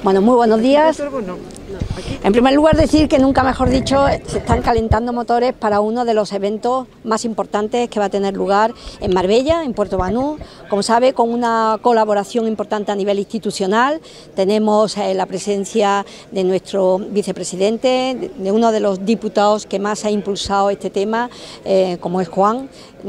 Bueno, muy buenos días. En primer lugar, decir que nunca mejor dicho, se están calentando motores para uno de los eventos más importantes que va a tener lugar en Marbella, en Puerto Banús. Como sabe, con una colaboración importante a nivel institucional. Tenemos la presencia de nuestro vicepresidente, de uno de los diputados que más ha impulsado este tema, como es Juan.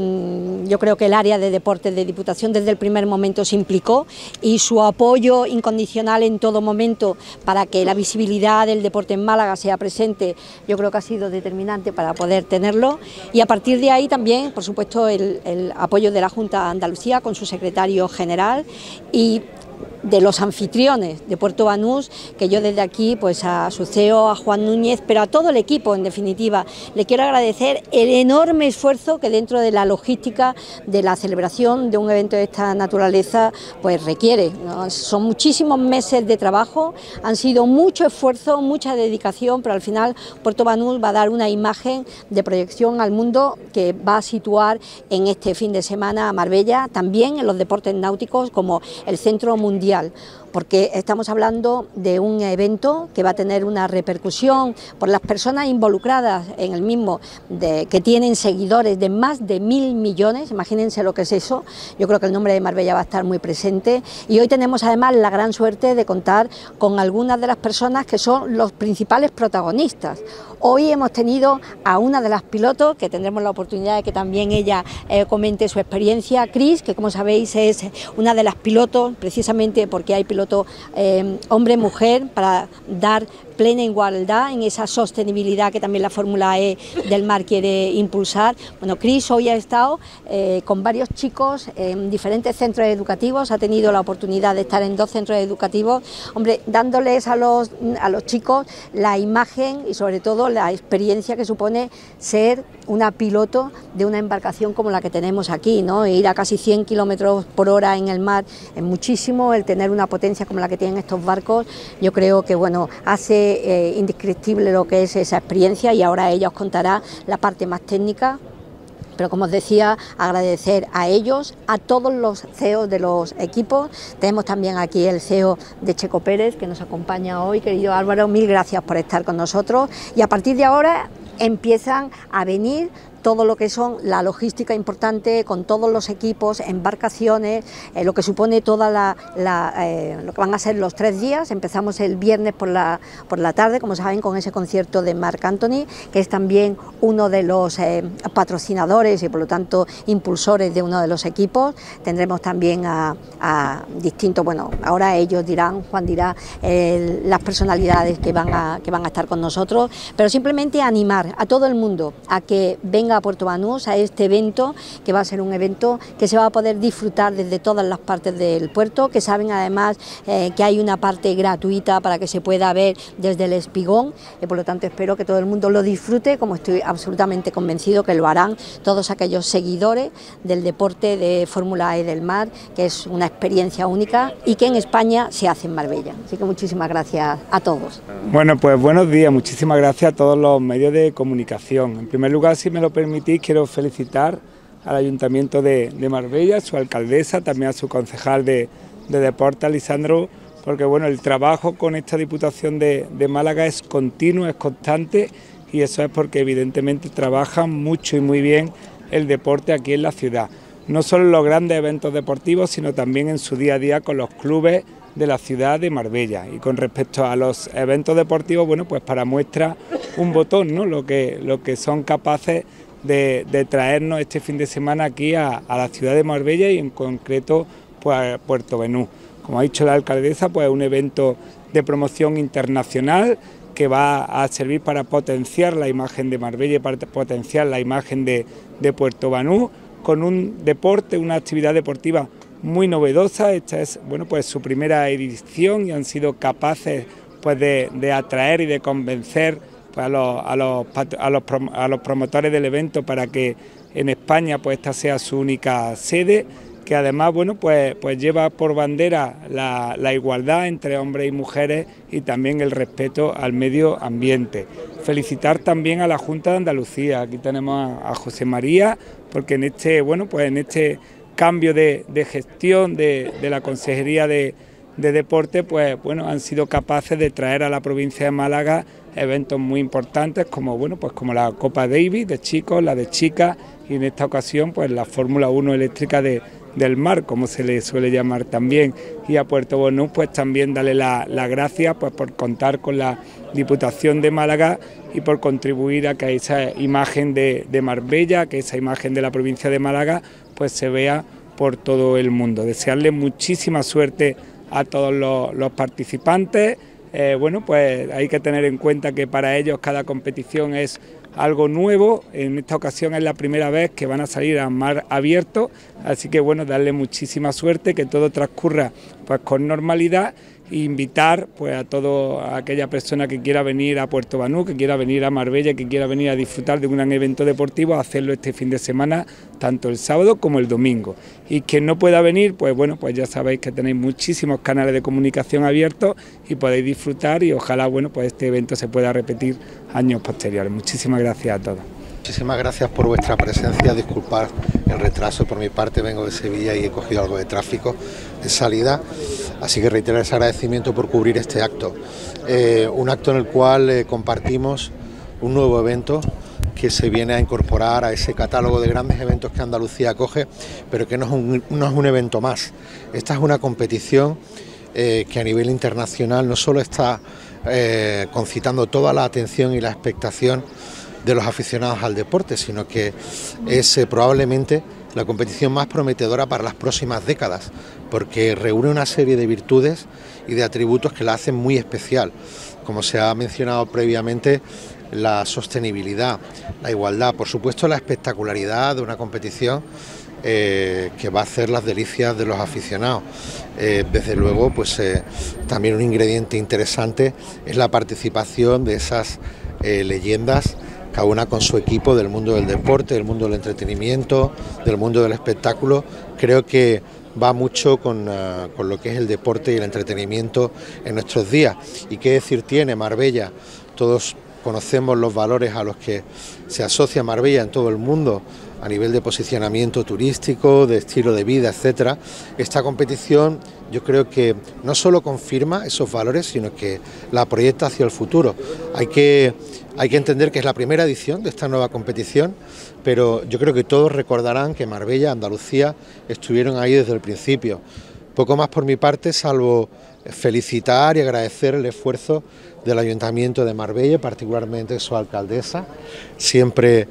Yo creo que el área de deportes de Diputación desde el primer momento se implicó y su apoyo incondicional en todo momento para que la visibilidad del deporte en Málaga sea presente, yo creo que ha sido determinante para poder tenerlo, y a partir de ahí también, por supuesto, el apoyo de la Junta de Andalucía con su secretario general y de los anfitriones de Puerto Banús, que yo desde aquí, pues a su CEO, a Juan Núñez, pero a todo el equipo en definitiva, le quiero agradecer el enorme esfuerzo que dentro de la logística de la celebración de un evento de esta naturaleza pues requiere, ¿no? Son muchísimos meses de trabajo, han sido mucho esfuerzo, mucha dedicación, pero al final Puerto Banús va a dar una imagen de proyección al mundo que va a situar en este fin de semana a Marbella, también en los deportes náuticos como el Centro Mundial, porque estamos hablando de un evento que va a tener una repercusión por las personas involucradas en el mismo, que tienen seguidores de más de 1.000 millones, imagínense lo que es eso. Yo creo que el nombre de Marbella va a estar muy presente, y hoy tenemos además la gran suerte de contar con algunas de las personas que son los principales protagonistas. Hoy hemos tenido a una de las pilotos, que tendremos la oportunidad de que también ella comente su experiencia, Cris, que como sabéis es una de las pilotos, precisamente porque hay pilotos hombre-mujer, para dar plena igualdad en esa sostenibilidad que también la Fórmula E del mar quiere impulsar. Bueno, Cris hoy ha estado con varios chicos en diferentes centros educativos, ha tenido la oportunidad de estar en 2 centros educativos, hombre, dándoles a los chicos la imagen y sobre todo la experiencia que supone ser una piloto de una embarcación como la que tenemos aquí, ¿no? Ir a casi 100 kilómetros por hora en el mar es muchísimo, el tener una potencia como la que tienen estos barcos, yo creo que bueno, hace indescriptible lo que es esa experiencia, y ahora ella os contará la parte más técnica. Pero como os decía, agradecer a ellos, a todos los CEOs de los equipos. Tenemos también aquí el CEO de Checo Pérez, que nos acompaña hoy. Querido Álvaro, mil gracias por estar con nosotros, y a partir de ahora empiezan a venir todo lo que son la logística importante con todos los equipos, embarcaciones, lo que supone toda lo que van a ser los 3 días. Empezamos el viernes por la tarde, como saben, con ese concierto de Marc Anthony, que es también uno de los patrocinadores y por lo tanto impulsores de uno de los equipos. Tendremos también a distintos, bueno, ahora ellos dirán, Juan dirá, las personalidades que van a estar con nosotros, pero simplemente animar a todo el mundo a que venga a Puerto Banús, a este evento, que va a ser un evento que se va a poder disfrutar desde todas las partes del puerto, que saben además que hay una parte gratuita para que se pueda ver desde el espigón, y por lo tanto espero que todo el mundo lo disfrute, como estoy absolutamente convencido que lo harán todos aquellos seguidores del deporte de Fórmula E del mar, que es una experiencia única y que en España se hace en Marbella. Así que muchísimas gracias a todos. Bueno, pues buenos días, muchísimas gracias a todos los medios de comunicación. En primer lugar, si me lo permitís, quiero felicitar al Ayuntamiento de Marbella, a su alcaldesa, también a su concejal de Deportes, Lisandro, porque bueno, el trabajo con esta Diputación de Málaga es continuo, es constante, y eso es porque evidentemente trabajan mucho y muy bien el deporte aquí en la ciudad. No solo en los grandes eventos deportivos, sino también en su día a día con los clubes de la ciudad de Marbella. Y con respecto a los eventos deportivos, bueno, pues para muestra un botón, ¿no? Lo que son capaces de traernos este fin de semana aquí a la ciudad de Marbella, y en concreto pues a Puerto Banús. Como ha dicho la alcaldesa, pues un evento de promoción internacional que va a servir para potenciar la imagen de Marbella y para potenciar la imagen de Puerto Banús, con un deporte, una actividad deportiva muy novedosa. Esta es, bueno, pues su primera edición, y han sido capaces pues de atraer y de convencer pues, a los promotores del evento para que en España pues esta sea su única sede, que además bueno pues lleva por bandera la igualdad entre hombres y mujeres y también el respeto al medio ambiente. Felicitar también a la Junta de Andalucía. Aquí tenemos a José María, porque en este cambio de gestión de la Consejería de de deporte, pues bueno, han sido capaces de traer a la provincia de Málaga eventos muy importantes como, bueno, pues como la Copa Davis de chicos, la de chicas y en esta ocasión pues la Fórmula 1 eléctrica del mar, como se le suele llamar también, y a Puerto Banús pues también darle las gracias pues por contar con la Diputación de Málaga y por contribuir a que esa imagen de Marbella, que esa imagen de la provincia de Málaga pues se vea por todo el mundo. Desearle muchísima suerte a todos los participantes. Bueno, pues hay que tener en cuenta que para ellos cada competición es algo nuevo. En esta ocasión es la primera vez que van a salir a mar abierto, así que bueno, darle muchísima suerte, que todo transcurra pues con normalidad e invitar pues a toda aquella persona que quiera venir a Puerto Banús, que quiera venir a Marbella, que quiera venir a disfrutar de un gran evento deportivo, a hacerlo este fin de semana, tanto el sábado como el domingo. Y quien no pueda venir, pues bueno, pues ya sabéis que tenéis muchísimos canales de comunicación abiertos y podéis disfrutar y ojalá, bueno, pues este evento se pueda repetir años posteriores. Muchísimas gracias a todos. Muchísimas gracias por vuestra presencia, disculpad el retraso, por mi parte vengo de Sevilla y he cogido algo de tráfico de salida, así que reitero ese agradecimiento por cubrir este acto, un acto en el cual compartimos un nuevo evento que se viene a incorporar a ese catálogo de grandes eventos que Andalucía acoge, pero que no es un evento más. Esta es una competición que a nivel internacional no solo está concitando toda la atención y la expectación de los aficionados al deporte, sino que es probablemente la competición más prometedora para las próximas décadas, porque reúne una serie de virtudes y de atributos que la hacen muy especial, como se ha mencionado previamente, la sostenibilidad, la igualdad, por supuesto la espectacularidad de una competición que va a hacer las delicias de los aficionados. Desde luego, pues también un ingrediente interesante es la participación de esas leyendas, cada una con su equipo del mundo del deporte, del mundo del entretenimiento, del mundo del espectáculo. Creo que va mucho con lo que es el deporte y el entretenimiento en nuestros días. ¿Y qué decir tiene Marbella? Todos conocemos los valores a los que se asocia Marbella en todo el mundo, a nivel de posicionamiento turístico, de estilo de vida, etcétera. Esta competición yo creo que no solo confirma esos valores, sino que la proyecta hacia el futuro. Hay que entender que es la primera edición de esta nueva competición, pero yo creo que todos recordarán que Marbella, Andalucía, estuvieron ahí desde el principio. Poco más por mi parte, salvo felicitar y agradecer el esfuerzo del Ayuntamiento de Marbella, particularmente su alcaldesa, siempre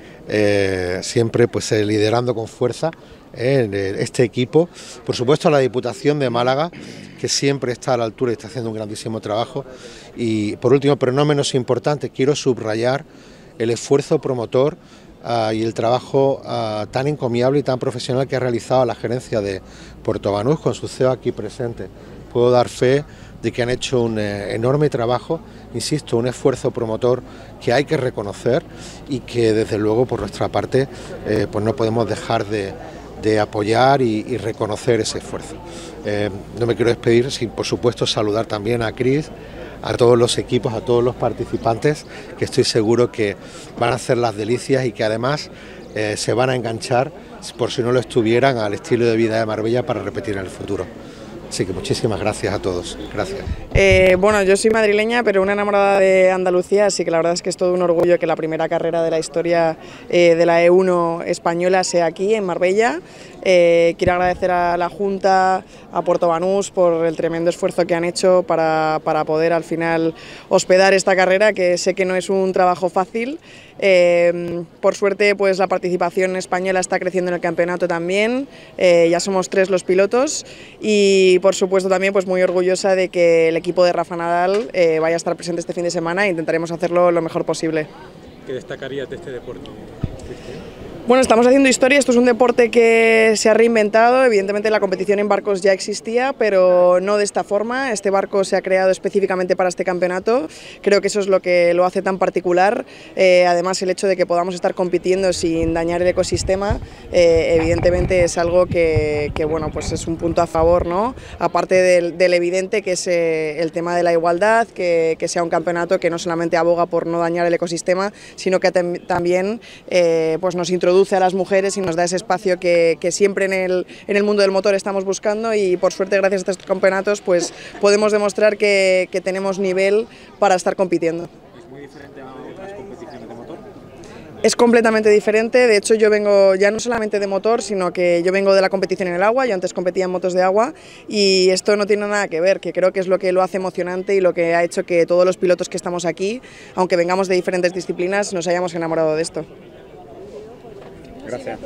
pues liderando con fuerza este equipo. Por supuesto a la Diputación de Málaga, que siempre está a la altura y está haciendo un grandísimo trabajo. Y por último, pero no menos importante, quiero subrayar el esfuerzo promotor y el trabajo tan encomiable y tan profesional que ha realizado la gerencia de Puerto Banús con su CEO aquí presente. Puedo dar fe de que han hecho un enorme trabajo, insisto, un esfuerzo promotor que hay que reconocer y que desde luego por nuestra parte pues no podemos dejar de apoyar y reconocer ese esfuerzo. No me quiero despedir sin por supuesto saludar también a Cris, a todos los equipos, a todos los participantes, que estoy seguro que van a hacer las delicias y que además se van a enganchar, por si no lo estuvieran, al estilo de vida de Marbella para repetir en el futuro. Así que muchísimas gracias a todos. Gracias. Bueno, yo soy madrileña, pero una enamorada de Andalucía, así que la verdad es que es todo un orgullo que la primera carrera de la historia de la E1 española sea aquí, en Marbella. Quiero agradecer a la Junta, a Puerto Banús por el tremendo esfuerzo que han hecho para poder al final hospedar esta carrera, que sé que no es un trabajo fácil. Por suerte pues la participación española está creciendo en el campeonato también, ya somos 3 los pilotos y por supuesto también pues muy orgullosa de que el equipo de Rafa Nadal vaya a estar presente este fin de semana e intentaremos hacerlo lo mejor posible. ¿Qué destacarías de este deporte? Bueno, estamos haciendo historia, esto es un deporte que se ha reinventado, evidentemente la competición en barcos ya existía, pero no de esta forma. Este barco se ha creado específicamente para este campeonato, creo que eso es lo que lo hace tan particular, además el hecho de que podamos estar compitiendo sin dañar el ecosistema, evidentemente es algo que bueno, pues es un punto a favor, ¿no? Aparte del evidente que es el tema de la igualdad, que sea un campeonato que no solamente aboga por no dañar el ecosistema, sino que también pues nos introduce introduce a las mujeres y nos da ese espacio que siempre en el mundo del motor estamos buscando, y por suerte gracias a estos campeonatos pues podemos demostrar que tenemos nivel para estar compitiendo. ¿Es muy diferente a otras competiciones de motor? Es completamente diferente. De hecho yo vengo ya no solamente de motor, sino que yo vengo de la competición en el agua. Yo antes competía en motos de agua y esto no tiene nada que ver, que creo que es lo que lo hace emocionante y lo que ha hecho que todos los pilotos que estamos aquí, aunque vengamos de diferentes disciplinas, nos hayamos enamorado de esto. Gracias.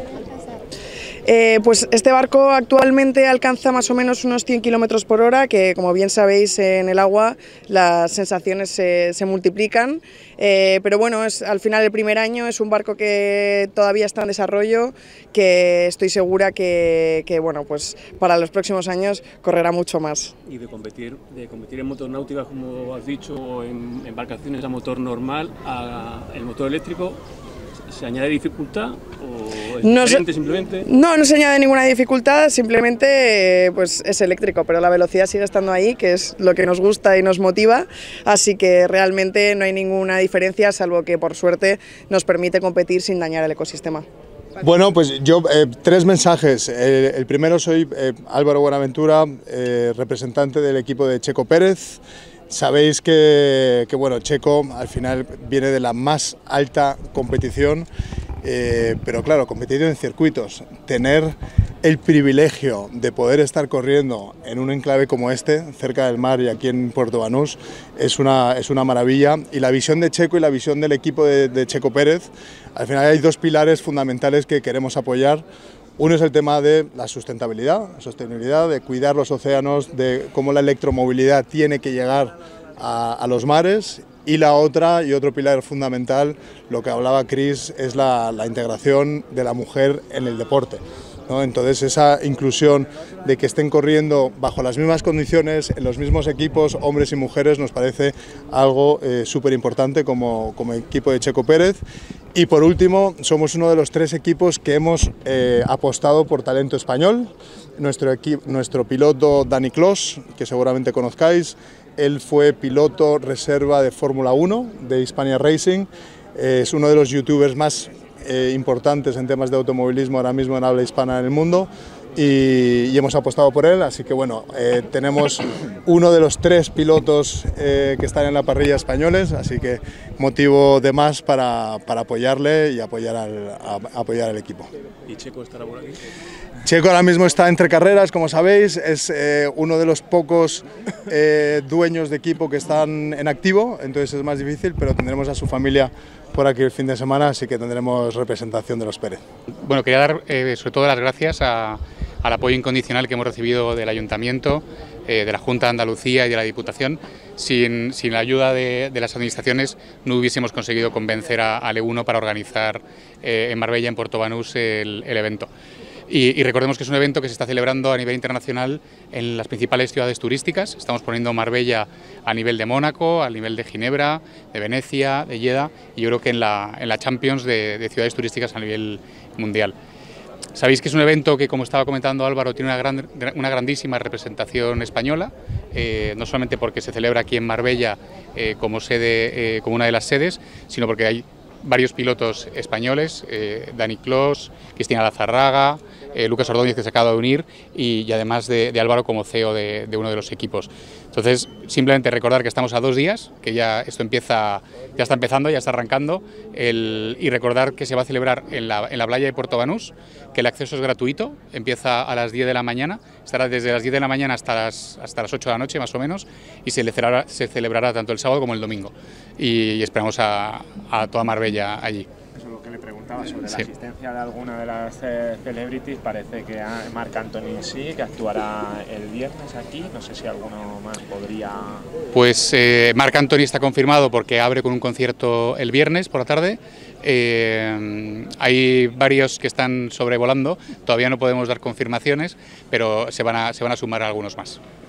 Pues este barco actualmente alcanza más o menos unos 100 km por hora, que como bien sabéis en el agua las sensaciones se multiplican, pero bueno, al final el primer año, es un barco que todavía está en desarrollo, que estoy segura que bueno, pues para los próximos años correrá mucho más. Y de competir en motos náuticas, como has dicho, o en embarcaciones a motor normal, a el motor eléctrico, ¿se añade dificultad o es diferente simplemente? No se añade ninguna dificultad, simplemente pues es eléctrico, pero la velocidad sigue estando ahí, que es lo que nos gusta y nos motiva, así que realmente no hay ninguna diferencia, salvo que por suerte nos permite competir sin dañar el ecosistema. Bueno, pues yo 3 mensajes. El primero, soy Álvaro Buenaventura, representante del equipo de Checo Pérez. Sabéis que bueno, Checo al final viene de la más alta competición, pero claro, competición en circuitos. Tener el privilegio de poder estar corriendo en un enclave como este, cerca del mar y aquí en Puerto Banús, es una maravilla. Y la visión de Checo y la visión del equipo de Checo Pérez, al final hay 2 pilares fundamentales que queremos apoyar. Uno es el tema de la sostenibilidad, de cuidar los océanos, de cómo la electromovilidad tiene que llegar a los mares, y la otra, y otro pilar fundamental, lo que hablaba Chris, es la integración de la mujer en el deporte, ¿no? Entonces esa inclusión de que estén corriendo bajo las mismas condiciones, en los mismos equipos, hombres y mujeres, nos parece algo súper importante como equipo de Checo Pérez. Y por último, somos uno de los 3 equipos que hemos apostado por talento español. Nuestro piloto Dani Clos, que seguramente conozcáis, él fue piloto reserva de Fórmula 1 de Hispania Racing, es uno de los youtubers más importantes en temas de automovilismo ahora mismo en habla hispana en el mundo, y hemos apostado por él, así que bueno, tenemos uno de los 3 pilotos que están en la parrilla españoles, así que motivo de más para apoyarle y apoyar al equipo. ¿Y Checo estará por aquí? Checo ahora mismo está entre carreras, como sabéis, es uno de los pocos dueños de equipo que están en activo, entonces es más difícil, pero tendremos a su familia por aquí el fin de semana, así que tendremos representación de los Pérez. Bueno, quería dar sobre todo las gracias al apoyo incondicional que hemos recibido del Ayuntamiento, de la Junta de Andalucía y de la Diputación. Sin la ayuda de las administraciones no hubiésemos conseguido convencer a E1 para organizar en Marbella, en Puerto Banús, el evento. Y recordemos que es un evento que se está celebrando a nivel internacional en las principales ciudades turísticas. Estamos poniendo Marbella a nivel de Mónaco, a nivel de Ginebra, de Venecia, de Lleida, y yo creo que en la Champions de ciudades turísticas a nivel mundial. Sabéis que es un evento que, como estaba comentando Álvaro, tiene una grandísima representación española, no solamente porque se celebra aquí en Marbella como una de las sedes, sino porque hay varios pilotos españoles, Dani Clos, Cristina Lazarraga, Lucas Ordóñez, que se acaba de unir, y además de Álvaro como CEO de uno de los equipos. Entonces, simplemente recordar que estamos a 2 días, que ya esto ya está empezando, ya está arrancando, y recordar que se va a celebrar en la playa de Puerto Banús, que el acceso es gratuito, empieza a las 10 de la mañana, estará desde las 10 de la mañana hasta las 8 de la noche más o menos, y se celebrará tanto el sábado como el domingo, y esperamos a toda Marbella allí. Eso es lo que le preguntaba sobre la asistencia de alguna de las celebrities. Parece que Marc Anthony sí, que actuará el viernes aquí. No sé si alguno más podría... Pues Marc Anthony está confirmado porque abre con un concierto el viernes por la tarde. Hay varios que están sobrevolando, todavía no podemos dar confirmaciones, pero se van a sumar algunos más.